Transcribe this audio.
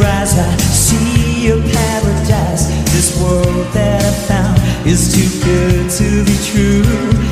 eyes, I see a paradise. This world that I found is too good to be true.